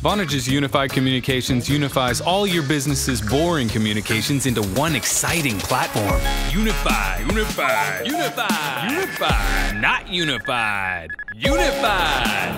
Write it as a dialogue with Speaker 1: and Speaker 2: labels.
Speaker 1: Vonage's Unified Communications unifies all your business's boring communications into one exciting platform. Unified, unified, unified, unified, not unified, unified.